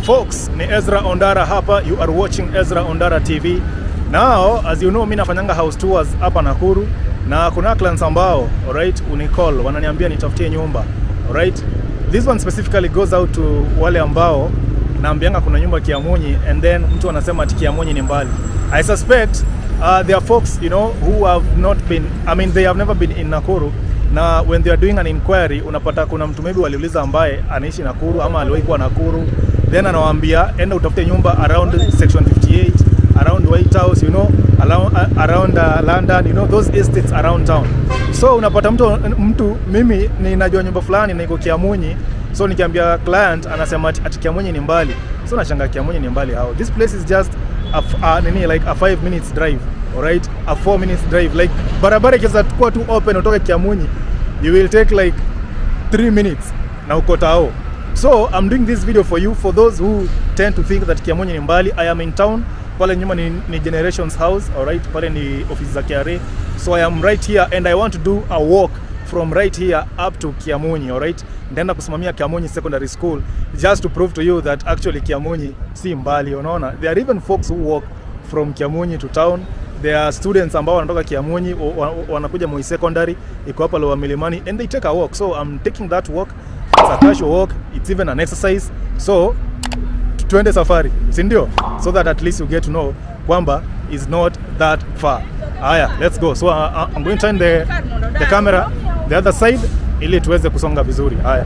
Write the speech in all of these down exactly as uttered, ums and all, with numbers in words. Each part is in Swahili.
Folks, ni Ezra Ondara hapa. You are watching Ezra Ondara T V. Now, as you know, mimi nafanyanga house tours hapa Nakuru na kuna clients ambao, alright, unicall wananiambia nitafutie nyumba. Alright? This one specifically goes out to wale ambao naambianga kuna nyumba Kiamunyi and then mtu anasema ati Kiamunyi ni mbali. I suspect uh, there are folks, you know, who have not been, I mean they have never been in Nakuru. Na when they are doing an inquiry, unapata kuna mtu maybe waliuliza ambaye anaishi Nakuru ama aliwahi kuwa Nakuru, then anawaambia enda utafute nyumba around section fifty-eight, around White House, you know, around, uh, around uh, London, you know, those estates around town. So unapata mtu, mtu mimi ninajua nyumba fulani na iko Kiamunyi, so nikiambia client anasema ati Kiamunyi ni mbali. So nachanga Kiamunyi ni mbali how? This place is just a, a, nini, like a five minutes drive, alright? A four minutes drive. Like barabara ikiweza kuwa tu open utoke Kiamunyi, you will take like three minutes na uko tao. So I'm doing this video for you, for those who tend to think that Kiamunyi ni mbali. I am in town. Pale nyuma ni, ni Generations House, alright? Pale ni office za K R A. So I am right here and I want to do a walk from right here up to Kiamunyi, alright? Ndaenda kusimamia Kiamunyi Secondary School just to prove to you that actually Kiamunyi si mbali, unaona? There are even folks who walk from Kiamunyi to town. There are students ambao wanatoka Kiamunyi wanakuja Moi Secondary iko hapa Lower Milimani and they take a walk. So I'm taking that walk. It's a casual walk. It's even an exercise. So tuende safari, si ndio? So that at least you get to know kwamba is not that far. Aya, let's go. So uh, I'm going to turn the the camera the other side ili tuweze kusonga vizuri. Aya.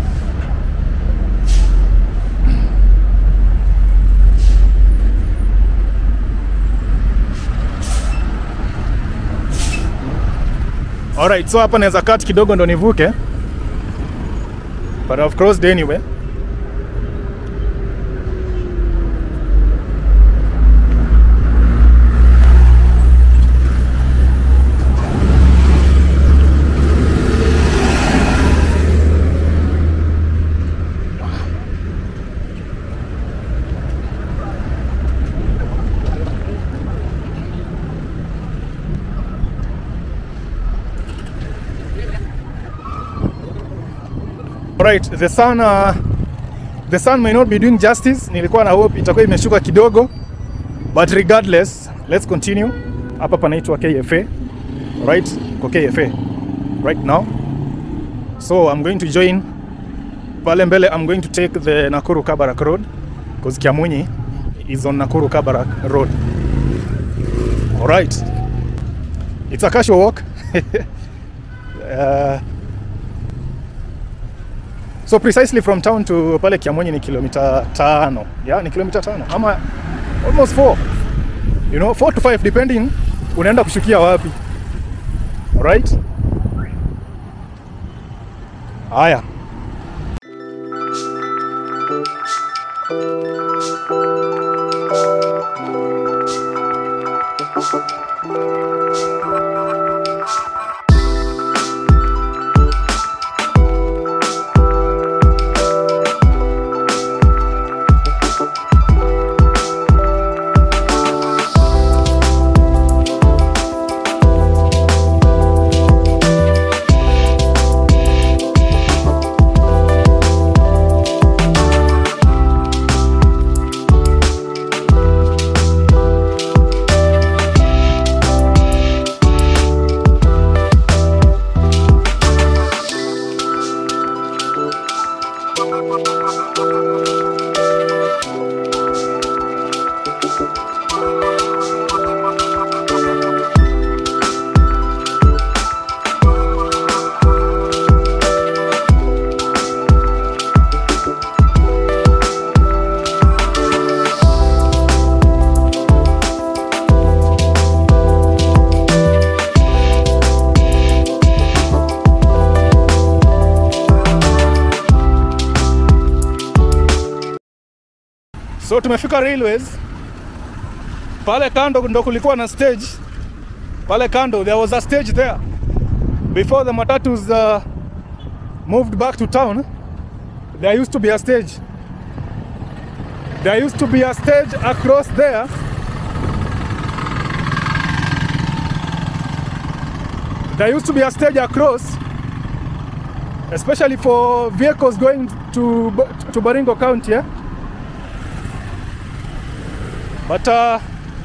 Alright, so hapa naweza cut kidogo ndo nivuke. But I've crossed anyway. Right, the sun uh, the sun may not be doing justice. Nilikuwa na hope itakuwa imeshuka kidogo, but regardless, let's continue. Hapa panaitwa K F A. Right, kwa K F A right now. So I'm going to join pale mbele. I'm going to take the Nakuru Kabarak Road because Kiamunyi is on Nakuru Kabarak Road. All right, it's a casual walk. uh, So precisely from town to pale Kiamunyi ni kilomita tano. Yeah, ni kilomita tano. Ama almost four. You know, four to five depending unaenda kushukia wapi. Alright? Haya. So tumefika railways. Pale kando ndo kulikuwa na stage. Pale kando there was a stage there. Before the matatus uh, moved back to town, there used to be a stage. There used to be a stage across there. There used to be a stage across, especially for vehicles going to to Baringo County. Yeah? But uh,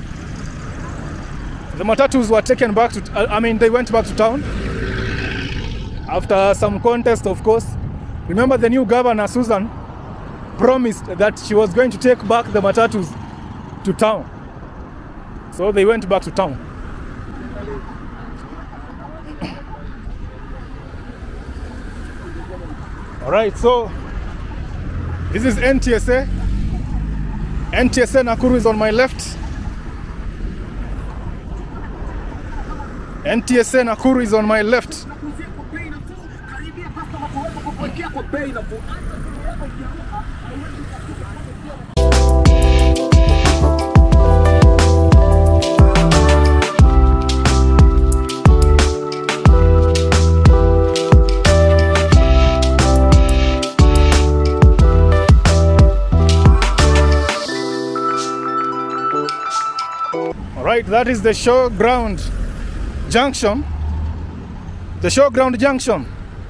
the matatus were taken back to, uh, I mean, they went back to town after some contest, of course. Remember, the new governor, Susan, promised that she was going to take back the matatus to town. So they went back to town. All right, so this is N T S A. N T S A Nakuru is on my left. N T S A Nakuru is on my left. Right, that is the showground junction. The showground junction.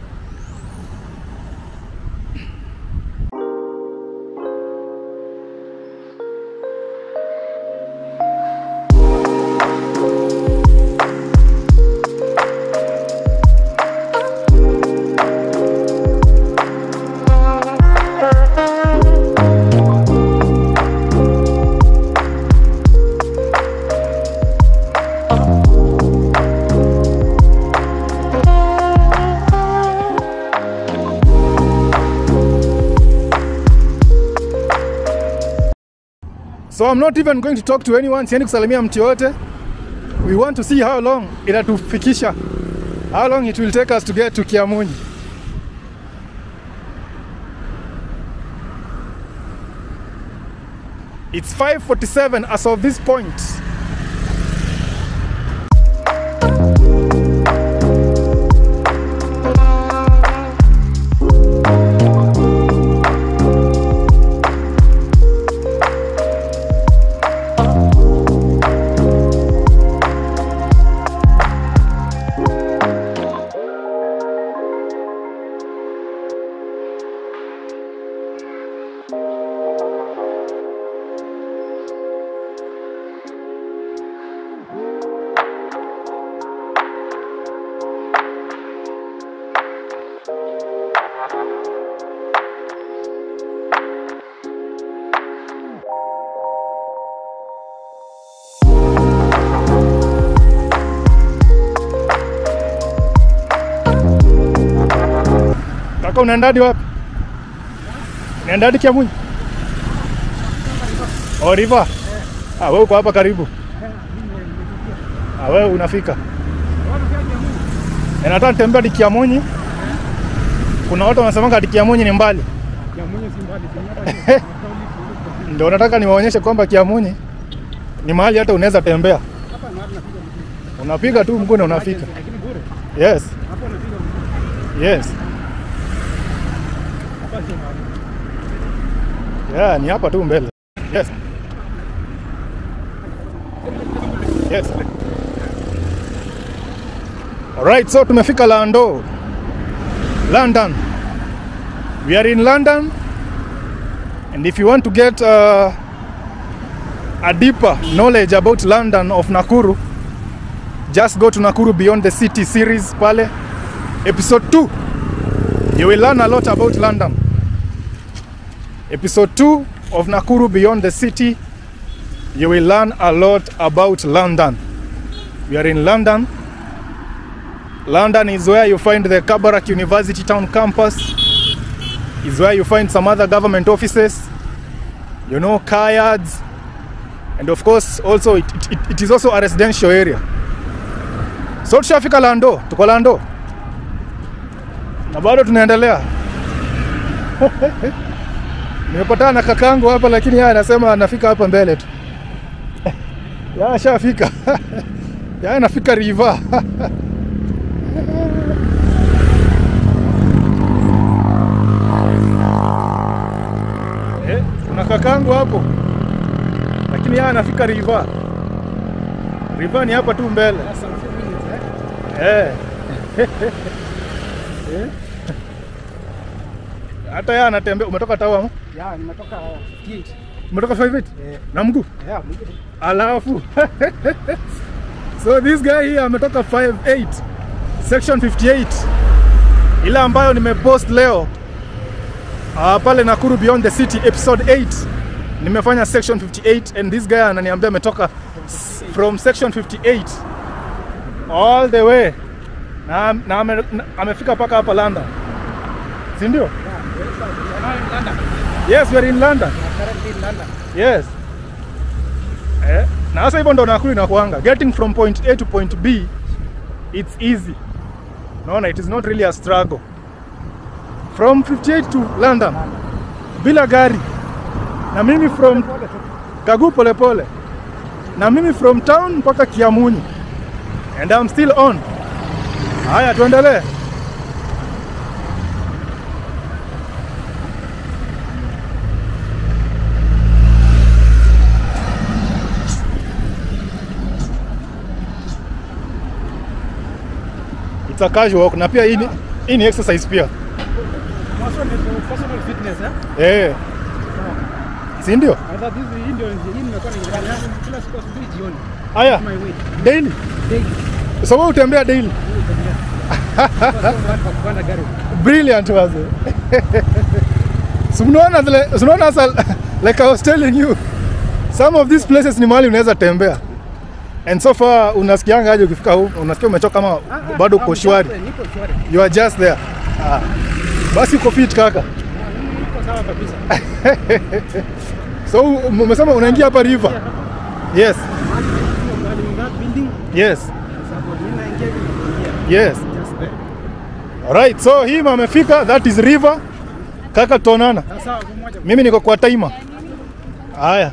So I'm not even going to talk to anyone. Siendi kusalimia mtu yote. We want to see how long itatufikisha. How long it will take us to get to Kiamunyi. It's five forty-seven as of this point. Kaka, unaenda hadi wapi? Unaenda hadi Kiamunyi? Oh, river. Ah, wewe uko hapa karibu. Ah, wewe unafika. Nataka nitembea hadi Kiamunyi. Kuna watu wanasema hadi Kiamunyi ni mbali. Kiamunyi si mbali. Ndio nataka niwaonyeshe kwamba Kiamunyi ni mahali hata unaweza tembea. Hapa napiga. Unapiga tu mguu na unafika. Lakini bure. Yes. Hapo unapiga. Yes. Yeah, ni hapa tu mbele. Yes. Yes. Alright, so tumefika Lando. London. We are in London. And if you want to get uh, a deeper knowledge about London of Nakuru, just go to Nakuru Beyond the City series pale. Episode two. You will learn a lot about London. Episode two of Nakuru Beyond the City, you will learn a lot about London. We are in London. London is where you find the Kabarak University Town Campus. Is where you find some other government offices. You know, car yards. And of course, also it, it, it is also a residential area. So tushafika Lando, tuko Lando. Na bado tunaendelea. Nimepatana na kakangu hapa, lakini yeye anasema anafika hapa mbele tu. Ya shafika. Ya anafika river. Eh, kuna kakangu hapo. Lakini yeye anafika river. River ni hapa tu mbele. Eh. Eh. Hata yeye anatembea. Umetoka Tawa? Ya, nimetoka Umetoka five eight? Yeah. Na mguu? Yeah, mguu. Alafu. So this guy here ametoka five eight section fifty-eight. Ile ambayo nimepost leo uh, pale Nakuru Beyond the City episode eight. Nimefanya section fifty-eight and this guy ananiambia ametoka from section fifty-eight all the way. Na, na ame, na, amefika paka hapa London. Si ndio? Yes, we are in London. Currently in London. Yes. Eh, na sasa hivyo ndo Nakuru inakuanga. Getting from point A to point B, it's easy. No, no, it is not really a struggle. From fifty-eight to London, bila gari. Na mimi from Kagu pole pole. Na mimi from town mpaka Kiamunyi. And I'm still on. Haya, tuendelee. It's a casual walk. Na pia hii ni, hii ni exercise pia. Personal fitness, eh? Eh. Si ndio? I thought this is Indian, hii nimekuwa nikifanya kila siku asubuhi jioni. Haya. My way. Daily. Daily. So wewe utembea daily. Brilliant was it? So unaona zile, unaona sasa like I was telling you, some of these places ni mahali unaweza tembea. And so far unasikianga aje ukifika huko, unasikia umechoka kama bado uko shwari. You are just there. Ah. Basi uko fit kaka. Niko sawa kabisa. So umesema unaingia hapa river. Yes. Yes. Yes. Alright, so hii amefika, that is river. Kaka tonana. Mimi niko kwa timer. Haya.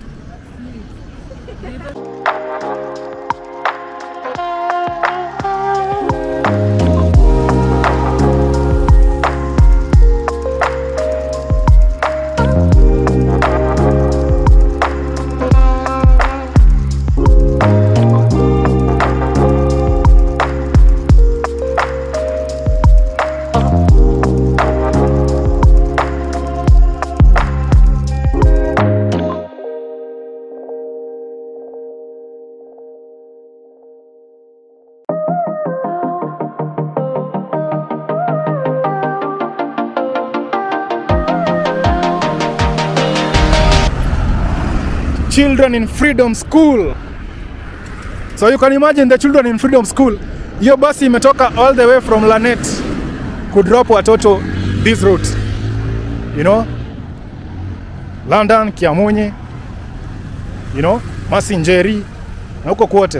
Children in Freedom School. So you can imagine the children in Freedom School. Hiyo basi imetoka all the way from Lanet kudrop watoto this route. You know? London, Kiamunyi, you know, Masinjeri, na huko kwote.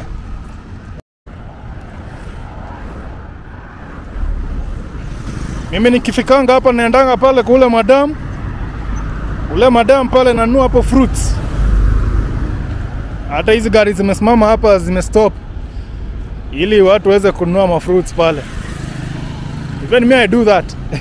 Mimi nikifikanga hapa naendanga pale kule madam. Ule madam pale nanunua hapo fruits. Hata hizi gari zimesimama hapa zimestop ili watu waweze kununua ma fruits pale. Even me I do that.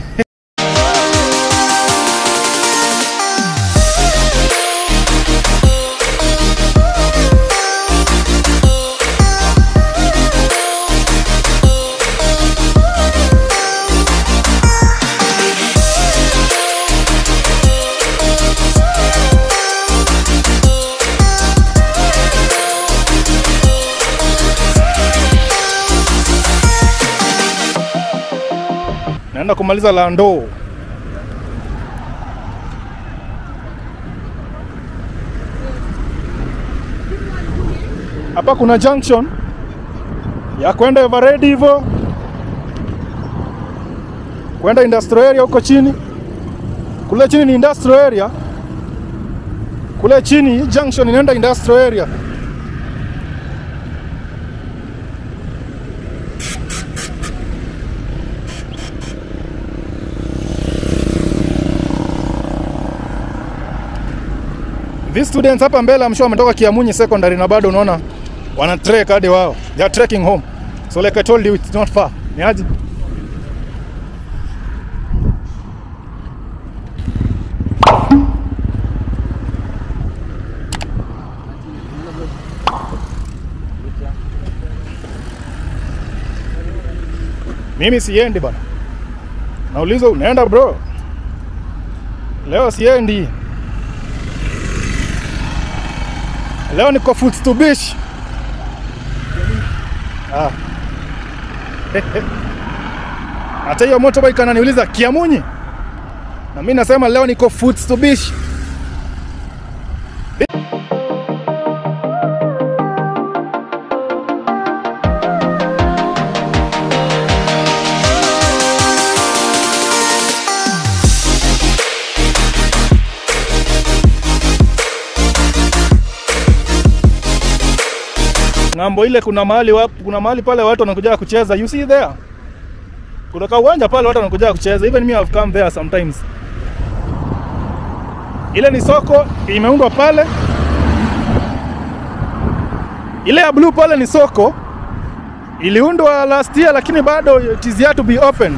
Naenda kumaliza Lando. Hapa kuna junction ya kwenda Everready hivyo, kwenda industrial area huko chini. Kule chini ni industrial area. Kule chini junction inaenda industrial area. These students hapa mbele I'm sure wametoka Kiamunyi secondary na bado unaona wana trek hadi wao. They are trekking home. So like I told you, it's not far. Ni aje? Mimi siendi bana. Nauliza unaenda bro? Leo siendi. Leo niko Foots to Beach. Ah. Hata hiyo motorbike ananiuliza Kiamunyi. Na mimi nasema leo niko Foots to Beach. Ngambo ile kuna mahali wapo, kuna mahali pale watu wanakuja kucheza. You see there? Kuna ka uwanja pale watu wanakuja kucheza. Even me have come there sometimes. Ile ni soko imeundwa pale. Ile ya blue pale ni soko. Iliundwa last year lakini bado it is yet to be opened.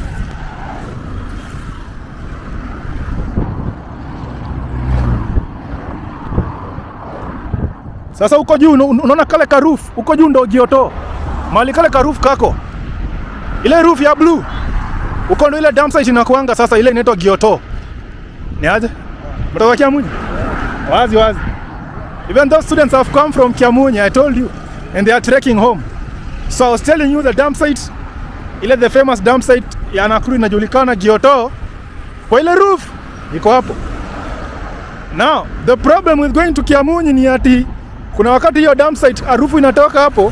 Sasa uko juu unaona kale ka roof, uko juu ndo Gioto. Mali kale ka roof kako. Ile roof ya blue. Uko ndo ile dump site inakuanga sasa ile inaitwa Gioto. Ni aje? Mtoka Kiamunyi? Wazi wazi. Even those students have come from Kiamunyi, I told you, and they are trekking home. So I was telling you the dump site, ile the famous dump site ya Nakuru inajulikana Gioto. Kwa ile roof iko hapo. Now, the problem with going to Kiamunyi ni ati kuna wakati hiyo dump site harufu inatoka hapo.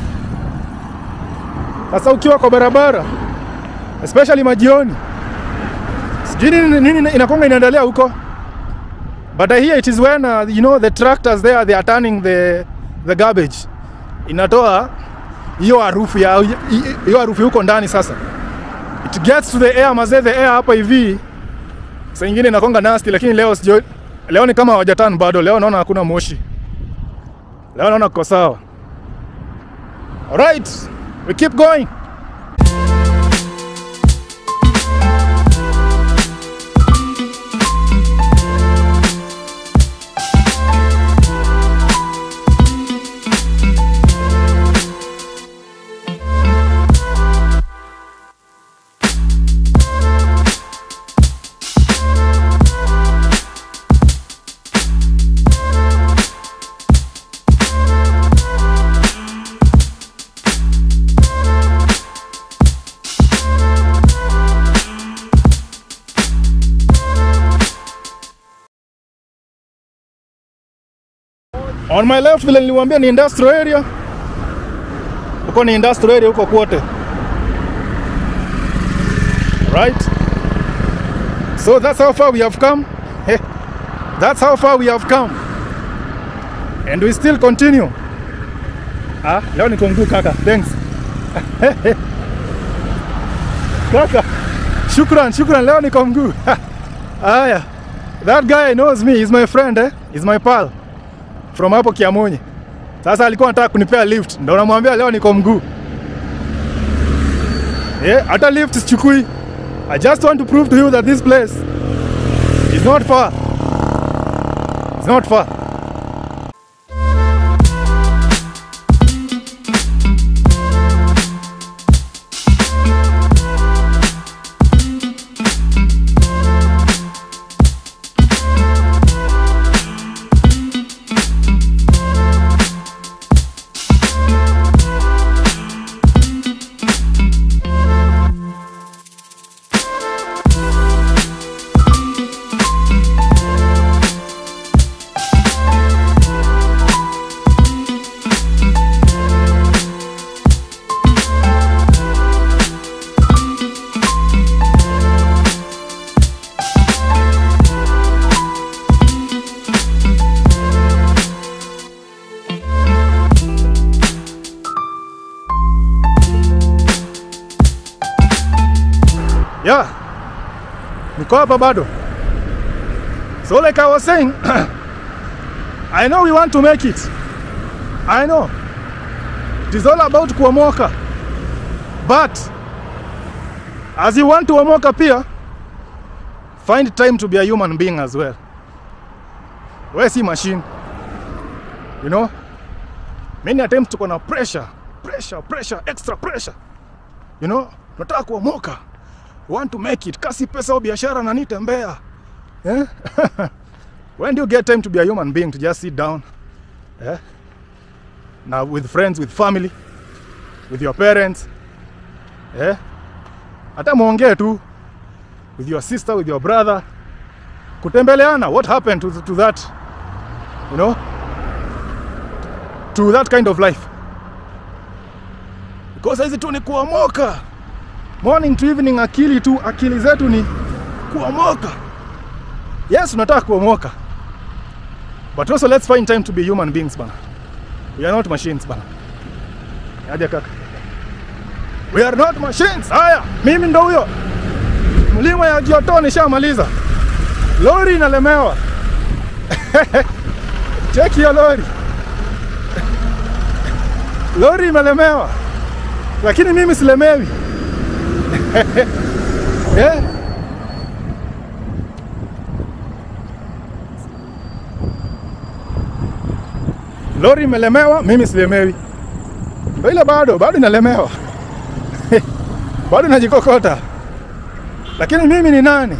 Sasa ukiwa kwa barabara, especially majioni, sijui nini nini inakonga inaendelea huko. But I hear it is when uh, you know the tractors there they are turning the the garbage. Inatoa hiyo harufu ya hiyo harufu huko ndani sasa. It gets to the air, mazee the air hapa hivi. Sasa nyingine inakonga nasty lakini leo sijui, leo ni kama hawajatan bado. Leo naona hakuna moshi. Leo naona kuko sawa. Alright, we keep going. On my left vile niliwaambia ni industrial area. Uko ni industrial area huko kwote. Right? So that's how far we have come. That's how far we have come. And we still continue. Ah, leo niko mguu kaka. Thanks. Kaka. Shukran, shukran leo niko mguu. Aya. That guy knows me. He's my friend eh. He's my pal. From hapo Kiamunyi. Sasa alikuwa anataka kunipea lift. Ndio namwambia leo niko mguu. Yeah, hata lift sichukui. I just want to prove to you that this place is not far. It's not far. Yeah, niko hapa bado. So like I was saying, I know we want to make it. I know. It is all about kuomoka. But as you want to omoka pia, find time to be a human being as well. Wewe si machine. You know? Many times tuko na pressure, pressure, pressure, extra pressure. You know? Tunataka kuomoka. Want to make it. Kasi pesa au biashara na nitembea. Eh? When do you get time to be a human being, to just sit down Yeah? Now with friends, with family, with your parents. Yeah? Hata muongee tu with your sister, with your brother. Kutembeleana, what happened to, to that, you know, to that kind of life? Because hizi tu ni kuamoka. Morning to evening, akili tu, akili zetu ni kuamoka. Yes, unataka kuamoka. But also let's find time to be human beings, bana. We are not machines, bana. Aje kaka. We are not machines. Haya, mimi ndo huyo. Mlima ya Joto nishamaliza. Lori inalemewa. Check hiyo lori. Lori imelemewa. Lakini mimi silemewi. Yeah. Lori imelemewa, mimi silemewi. Ndio ile bado, bado inalemewa. Bado najikokota. Lakini mimi ni nani?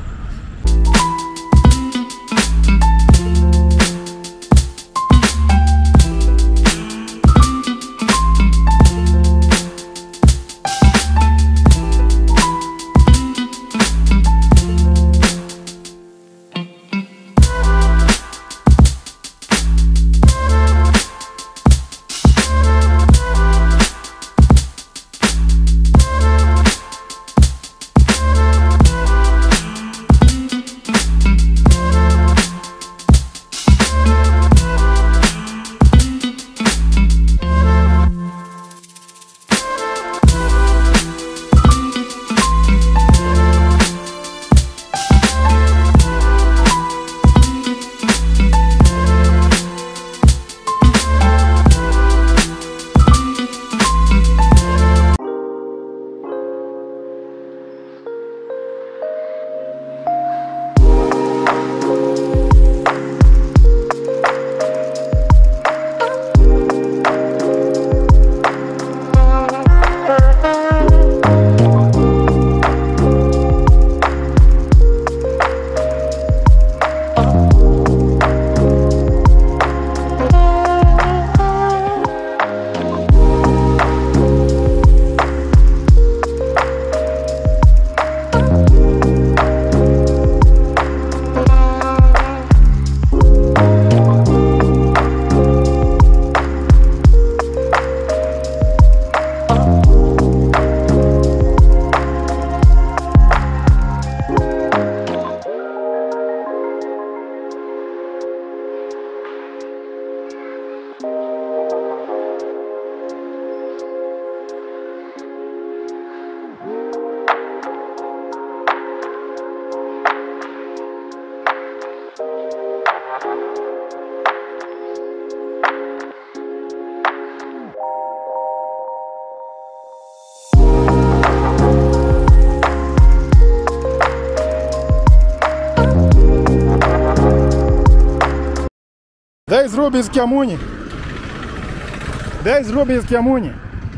There is Ruby's Kiamunyi. There is Ruby's Kiamunyi.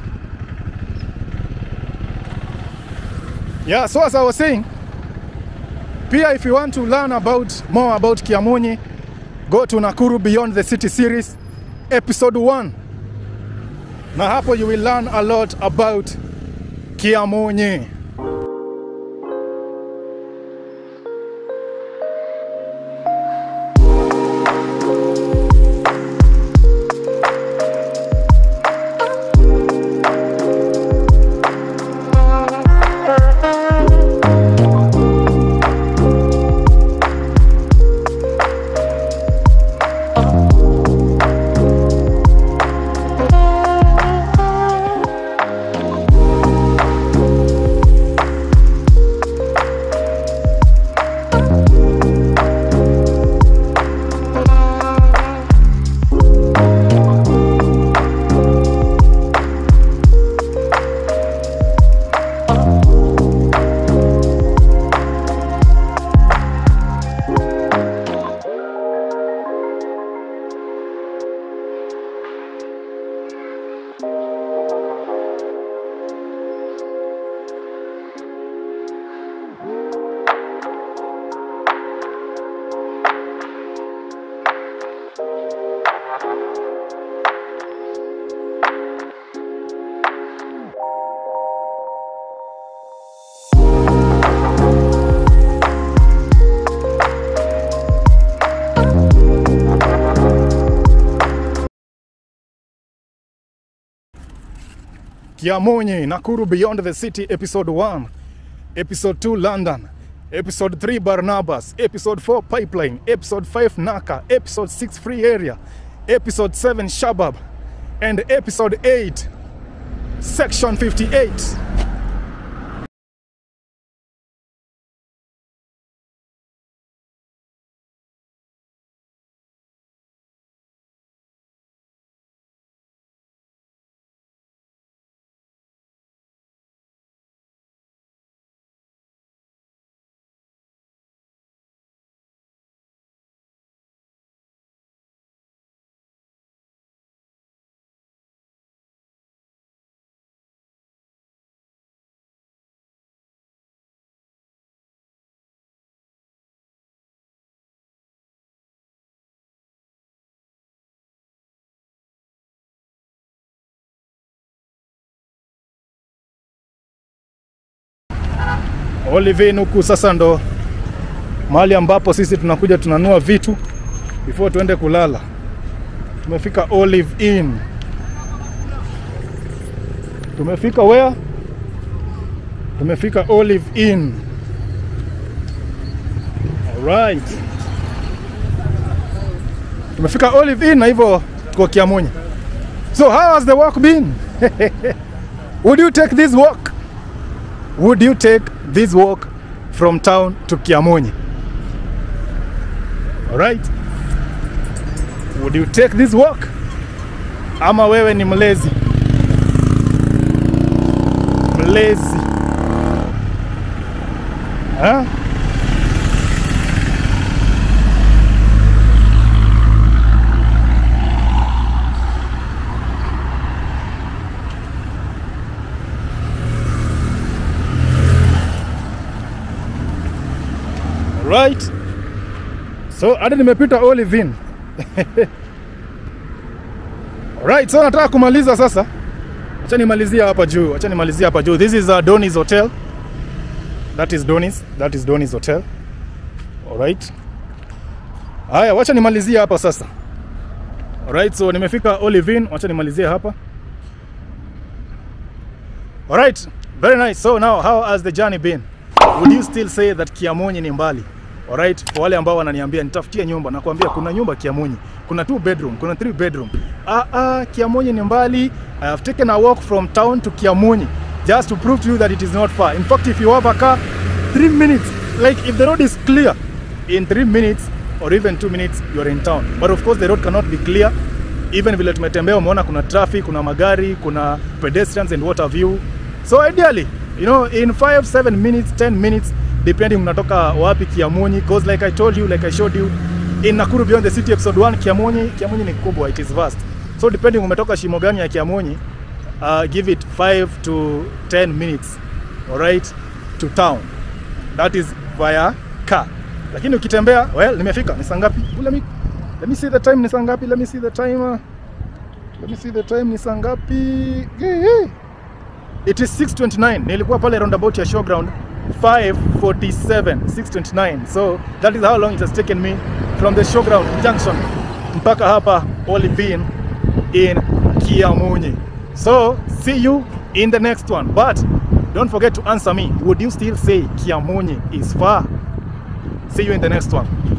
Yeah, so as I was saying, Pia, if you want to learn about more about Kiamunyi, go to Nakuru Beyond the City series, episode one. Na hapo you will learn a lot about Kiamunyi. Kiamunyi, Nakuru Beyond the City, episode one, episode two, London, episode three, Barnabas, episode four, Pipeline, episode five, Naka, episode six, Free Area, episode seven, Shabab, and episode eight, Section fifty-eight. Olive Inn huku sasa ndo mahali ambapo sisi tunakuja tunanua vitu before tuende kulala. Tumefika Olive Inn. Tumefika where? Tumefika Olive Inn. Alright. Tumefika Olive Inn na hivyo kwa Kiamunyi. So how has the walk been? Would you take this walk? Would you take this walk from town to Kiamunyi? Alright. Would you take this walk? Ama wewe ni mlezi? Mlezi. Huh? Right. So hadi nimepita Olive Inn. Right, so nataka kumaliza sasa. Acha nimalizia hapa juu. Acha nimalizia hapa juu. This is uh, Donny's Hotel. That is Donny's. That is Donny's Hotel. Alright. Haya, wacha nimalizia hapa sasa. Alright, so nimefika Olive Inn. Wacha nimalizia hapa. Alright, very nice. So now, how has the journey been? Would you still say that Kiamunyi ni mbali? Alright, kwa wale ambao wananiambia nitafutie nyumba, na kuambia kuna nyumba Kiamunyi, kuna two bedroom, kuna three bedroom. Ah ah, Kiamunyi ni mbali. I have taken a walk from town to Kiamunyi just to prove to you that it is not far. In fact, if you have a car, three minutes, like if the road is clear, in three minutes or even two minutes you are in town. But of course the road cannot be clear. Even vile tumetembea umeona kuna traffic, kuna magari, kuna pedestrians and what have you. So ideally, you know, in five, seven minutes, ten minutes, depending mnatoka wapi Kiamunyi, because like I told you, like I showed you, in Nakuru Beyond the City episode one, Kiamunyi, Kiamunyi ni kubwa, it is vast. So depending umetoka shimo gani ya Kiamunyi, uh, give it five to ten minutes, alright, to town. That is via car. Lakini ukitembea, well, nimefika, ni saa ngapi? Let me, let me see the time, ni saa ngapi? Let me see the time. Let me see the time, ni saa ngapi? Hey, hey. It is six twenty-nine. Nilikuwa pale roundabout ya showground five forty-seven, six twenty-nine. So that is how long it has taken me from the showground junction mpaka hapa Olive Inn in Kiamunyi. So see you in the next one. But don't forget to answer me. Would you still say Kiamunyi is far? See you in the next one.